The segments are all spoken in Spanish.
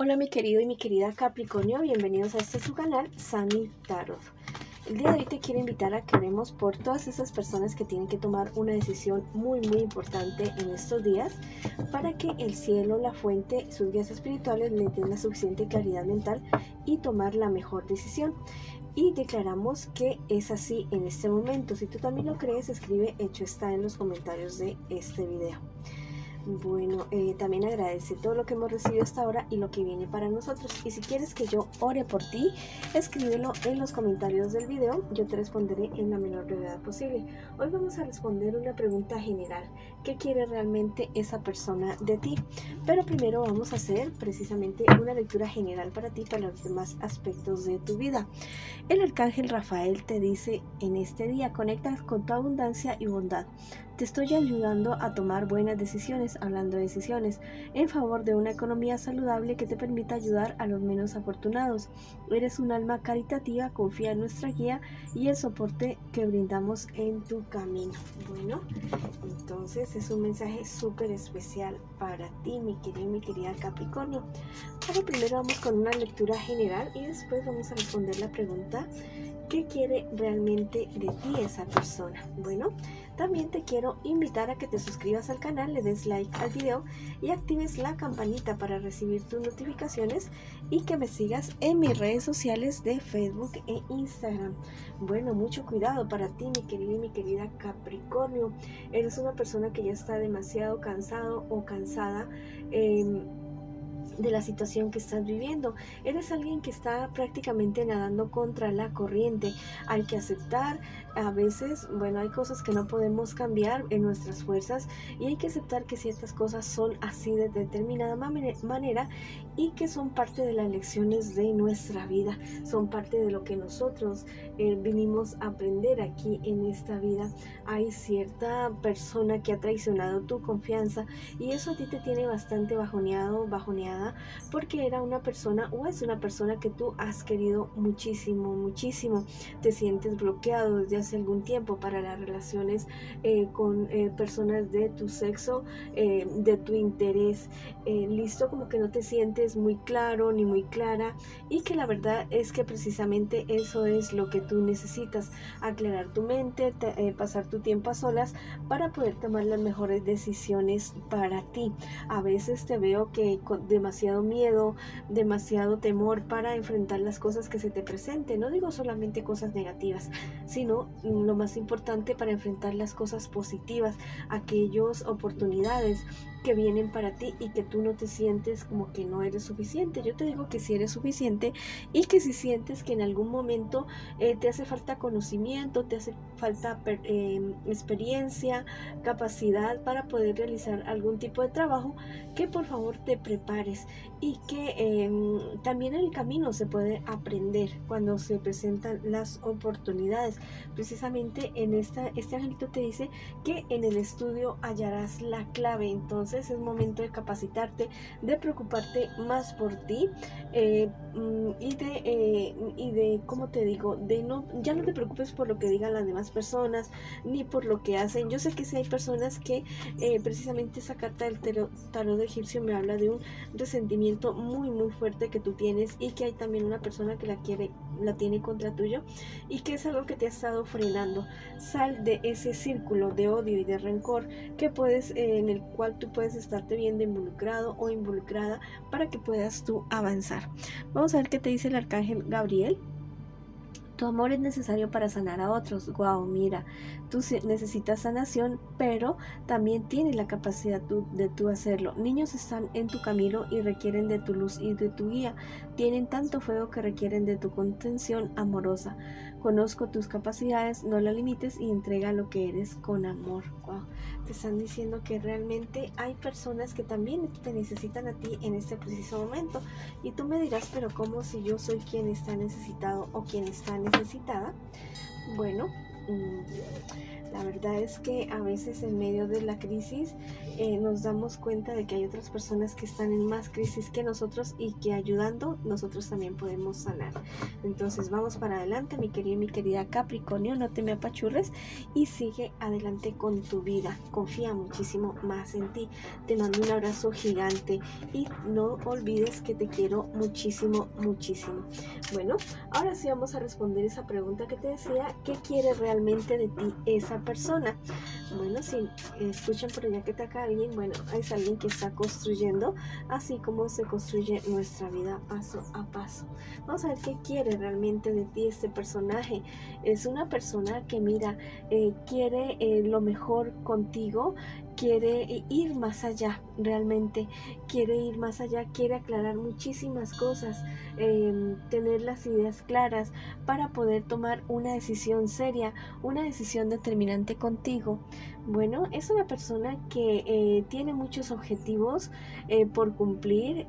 Hola mi querido y mi querida Capricornio, bienvenidos a este su canal, Sani Tarot. El día de hoy te quiero invitar a que oremos por todas esas personas que tienen que tomar una decisión muy importante en estos días para que el cielo, la fuente, sus guías espirituales les den la suficiente claridad mental y tomar la mejor decisión. Y declaramos que es así en este momento. Si tú también lo crees, escribe hecho está en los comentarios de este video. Bueno, también agradece todo lo que hemos recibido hasta ahora y lo que viene para nosotros. Y si quieres que yo ore por ti, escríbelo en los comentarios del video. Yo te responderé en la menor brevedad posible. Hoy vamos a responder una pregunta general. ¿Qué quiere realmente esa persona de ti? Pero primero vamos a hacer precisamente una lectura general para ti, para los demás aspectos de tu vida. El arcángel Rafael te dice en este día: conecta con tu abundancia y bondad. Te estoy ayudando a tomar buenas decisiones, hablando de decisiones, en favor de una economía saludable que te permita ayudar a los menos afortunados. Eres un alma caritativa, confía en nuestra guía y el soporte que brindamos en tu camino. Bueno, entonces es un mensaje súper especial para ti, mi querido y mi querida Capricornio. Ahora primero vamos con una lectura general y después vamos a responder la pregunta: ¿qué quiere realmente de ti esa persona? Bueno, también te quiero invitar a que te suscribas al canal, le des like al video y actives la campanita para recibir tus notificaciones y que me sigas en mis redes sociales de Facebook e Instagram. Bueno, mucho cuidado para ti, mi querido y mi querida Capricornio. Eres una persona que ya está demasiado cansado o cansada de la situación que estás viviendo. Eres alguien que está prácticamente nadando contra la corriente. Hay que aceptar, a veces, bueno, hay cosas que no podemos cambiar en nuestras fuerzas y hay que aceptar que ciertas cosas son así de determinada manera y que son parte de las lecciones de nuestra vida, son parte de lo que nosotros vinimos a aprender aquí en esta vida. Hay cierta persona que ha traicionado tu confianza y eso a ti te tiene bastante bajoneada, porque era una persona o es una persona que tú has querido muchísimo. Te sientes bloqueado desde hace algún tiempo para las relaciones con personas de tu sexo, de tu interés. Listo, como que no te sientes muy claro ni muy clara, y que la verdad es que precisamente eso es lo que tú necesitas: aclarar tu mente, pasar tu tiempo a solas para poder tomar las mejores decisiones para ti. A veces te veo que con demasiado miedo, demasiado temor para enfrentar las cosas que se te presenten. No digo solamente cosas negativas, sino lo más importante, para enfrentar las cosas positivas, aquellas oportunidades que vienen para ti y que tú no te sientes como que no eres suficiente. Yo te digo que sí eres suficiente, y que si sientes que en algún momento te hace falta conocimiento, te hace falta experiencia, capacidad para poder realizar algún tipo de trabajo, que por favor te prepares, y que también en el camino se puede aprender cuando se presentan las oportunidades. Precisamente en este angelito te dice que en el estudio hallarás la clave. Entonces es momento de capacitarte, de preocuparte más por ti, y de ¿cómo te digo? Ya no te preocupes por lo que digan las demás personas ni por lo que hacen. Yo sé que sí hay personas que precisamente esa carta del tarot de egipcio me habla de un resentimiento muy fuerte que tú tienes, y que hay también una persona que la tiene contra tuyo, y que es algo que te ha estado frenando. Sal de ese círculo de odio y de rencor que en el cual tú puedes estarte viendo involucrado o involucrada, para que puedas tú avanzar. Vamos a ver qué te dice el arcángel Gabriel. Tu amor es necesario para sanar a otros. Wow, mira, tú necesitas sanación, pero también tienes la capacidad de tú hacerlo. Niños están en tu camino y requieren de tu luz y de tu guía. Tienen tanto fuego que requieren de tu contención amorosa. Conozco tus capacidades, no las limites y entrega lo que eres con amor. Wow, te están diciendo que realmente hay personas que también te necesitan a ti en este preciso momento. Y tú me dirás, pero ¿cómo si yo soy quien está necesitado o quien está necesitada? Bueno, La verdad es que a veces en medio de la crisis nos damos cuenta de que hay otras personas que están en más crisis que nosotros y que ayudando nosotros también podemos sanar. Entonces vamos para adelante, mi querido y mi querida Capricornio, no te me apachurres y sigue adelante con tu vida. Confía muchísimo más en ti. Te mando un abrazo gigante y no olvides que te quiero muchísimo, muchísimo. Bueno, ahora sí vamos a responder esa pregunta que te decía, ¿qué quiere realmente de ti esa persona? Bueno, si escuchan por allá que ataca a alguien, bueno, es alguien que está construyendo, así como se construye nuestra vida paso a paso. Vamos a ver qué quiere realmente de ti este personaje. Es una persona que mira, quiere lo mejor contigo, quiere ir más allá, realmente quiere ir más allá, quiere aclarar muchísimas cosas, tener las ideas claras para poder tomar una decisión seria, una decisión determinante contigo. Bueno, es una persona que tiene muchos objetivos por cumplir,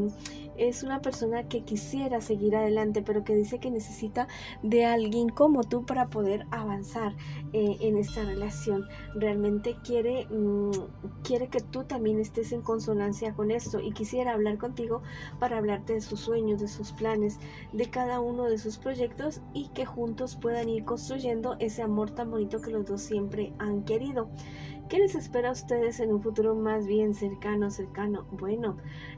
es una persona que quisiera seguir adelante, pero que dice que necesita de alguien como tú para poder avanzar en esta relación. Realmente quiere que tú también estés en consonancia con esto y quisiera hablar contigo para hablarte de sus sueños, de sus planes, de cada uno de sus proyectos y que juntos puedan ir construyendo ese amor tan bonito que los dos siempre han querido. ¿Qué les espera a ustedes en un futuro más bien cercano? Bueno,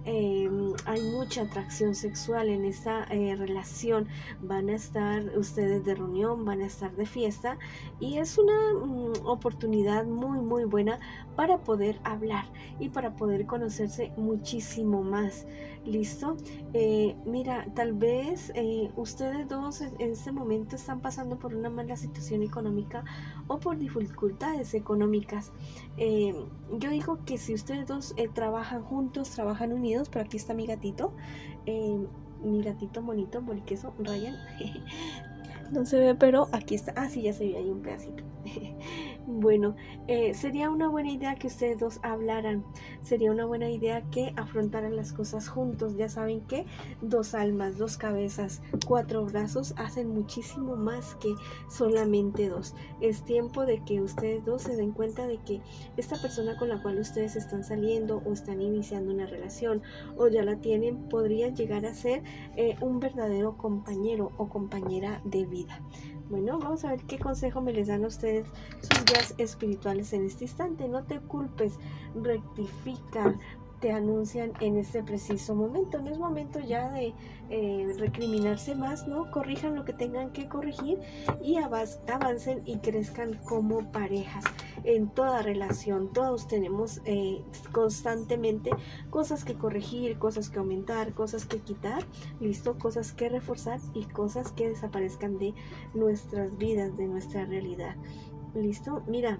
hay mucha atracción sexual en esta relación. Van a estar ustedes de reunión, van a estar de fiesta y es una oportunidad muy buena para poder hablar y para poder conocerse muchísimo más. ¿Listo? Mira, tal vez ustedes dos en este momento están pasando por una mala situación económica o por dificultades económicas. Yo digo que si ustedes dos trabajan juntos, trabajan unidos, pero aquí está mi gatito bonito, boliqueso, Ryan. No se ve, pero aquí está. Ah, sí, ya se ve ahí un pedacito. Bueno, sería una buena idea que ustedes dos hablaran. Sería una buena idea que afrontaran las cosas juntos. Ya saben que dos almas, dos cabezas, cuatro brazos hacen muchísimo más que solamente dos. Es tiempo de que ustedes dos se den cuenta de que esta persona con la cual ustedes están saliendo o están iniciando una relación o ya la tienen, podría llegar a ser un verdadero compañero o compañera de vida. Bueno, vamos a ver qué consejo me les dan a ustedes sus guías espirituales en este instante. No te culpes, rectifica, te anuncian en este preciso momento. No es momento ya de recriminarse más, ¿no? Corrijan lo que tengan que corregir y avancen y crezcan como parejas. En toda relación, todos tenemos constantemente cosas que corregir, cosas que aumentar, cosas que quitar, listo, cosas que reforzar y cosas que desaparezcan de nuestras vidas, de nuestra realidad. Listo, mira,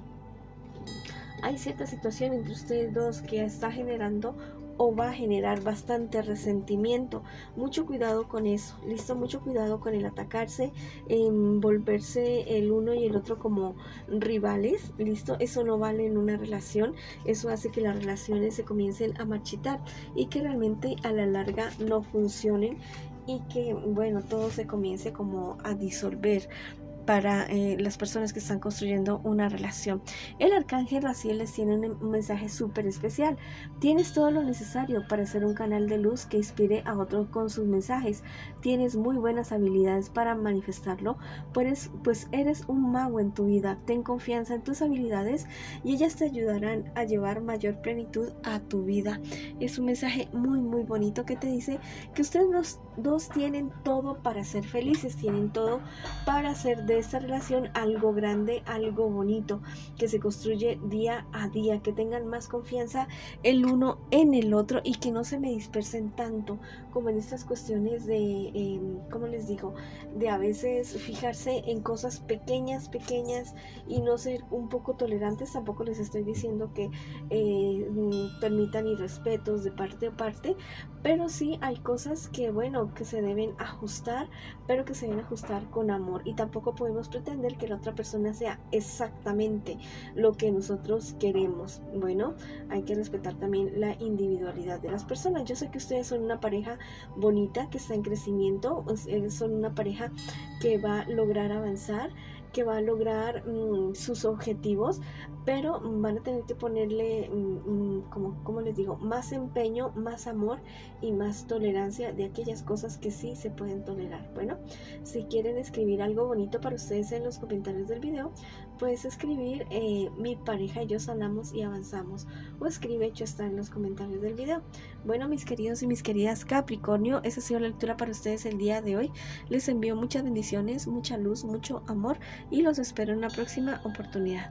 hay cierta situación entre ustedes dos que está generando o va a generar bastante resentimiento. Mucho cuidado con eso, listo, mucho cuidado con el atacarse, volverse el uno y el otro como rivales, listo, eso no vale en una relación. Eso hace que las relaciones se comiencen a marchitar y que realmente a la larga no funcionen y que, bueno, todo se comience como a disolver para las personas que están construyendo una relación. El arcángel Raziel les tiene un mensaje súper especial. Tienes todo lo necesario para ser un canal de luz que inspire a otros con sus mensajes. Tienes muy buenas habilidades para manifestarlo, pues eres un mago en tu vida. Ten confianza en tus habilidades y ellas te ayudarán a llevar mayor plenitud a tu vida. Es un mensaje muy bonito que te dice que ustedes dos tienen todo para ser felices, tienen todo para hacer de esta relación algo grande, algo bonito, que se construye día a día, que tengan más confianza el uno en el otro y que no se me dispersen tanto como en estas cuestiones de, ¿cómo les digo? De a veces fijarse en cosas pequeñas y no ser un poco tolerantes. Tampoco les estoy diciendo que permitan irrespetos de parte a parte, pero sí hay cosas que, bueno, que se deben ajustar, pero que se deben ajustar con amor y tampoco podemos pretender que la otra persona sea exactamente lo que nosotros queremos. Bueno, hay que respetar también la individualidad de las personas. Yo sé que ustedes son una pareja bonita que está en crecimiento, son una pareja que va a lograr avanzar que va a lograr sus objetivos, pero van a tener que ponerle, como les digo, más empeño, más amor y más tolerancia de aquellas cosas que sí se pueden tolerar. Bueno, si quieren escribir algo bonito para ustedes en los comentarios del video, puedes escribir mi pareja y yo sanamos y avanzamos, o escribe hecho está en los comentarios del video. Bueno, mis queridos y mis queridas Capricornio, esa ha sido la lectura para ustedes el día de hoy. Les envío muchas bendiciones, mucha luz, mucho amor y los espero en una próxima oportunidad.